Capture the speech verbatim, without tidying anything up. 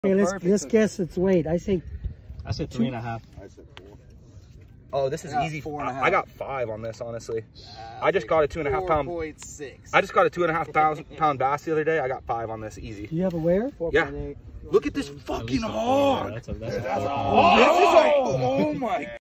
Okay, let's let's guess its weight. I say I said three and a half. I said four. Oh, this is easy. Four and a half. I got five on this, honestly. Uh, I just got a two and a half pound. four point six. I just got a two and a half pound pound bass the other day. I got five on this, easy. Do you have a weigher? Yeah. Look at this fucking hog. That's a, that's a oh, this is a, oh my